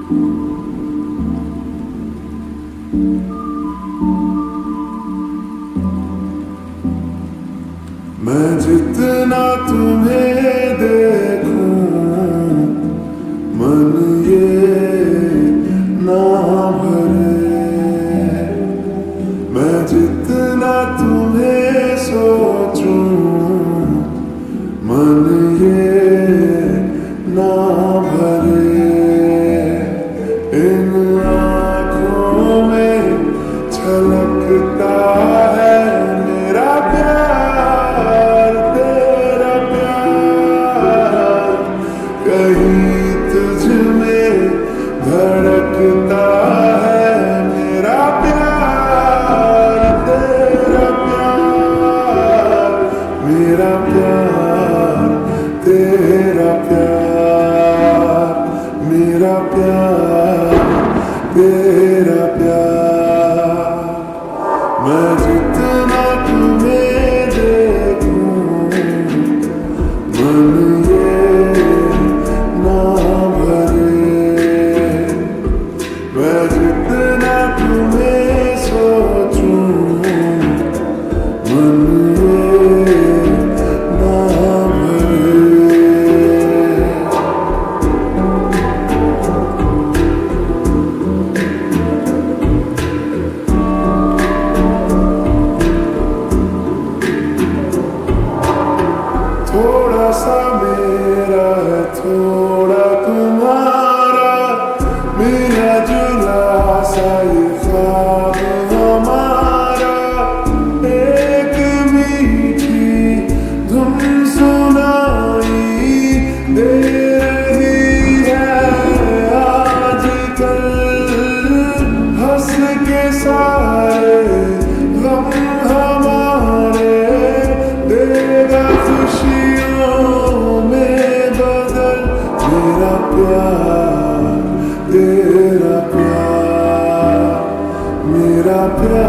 मैं जितना तुम्हें देखूं मन ये ना भरे, मैं जितना तुम्हें सोचूं मन ये ना भरे। इन आँखों में छलकता है मेरा प्यार तेरा प्यार, कहीं तुझ में धड़कता है मेरा प्यार तेरा प्यार, मेरा प्यार तेरा प्यार, मेरा प्यार तेरा प्यार। मैं जितना तुम्हें देखूं मन ये ना भरे, मैं जितना तुम्हें सोचूं मन ये ना भरे। थोड़ा सा मेरा है थोड़ा तुम्हारा, मेरा जुला सा ये ख्वाब हमारा, एक मीठी धुन सुनाई दे रही है आजकल, हंस के सारे गम हमारे देगा खुशियों में बदल। मेरा प्यार तेरा प्यार, मेरा प्यार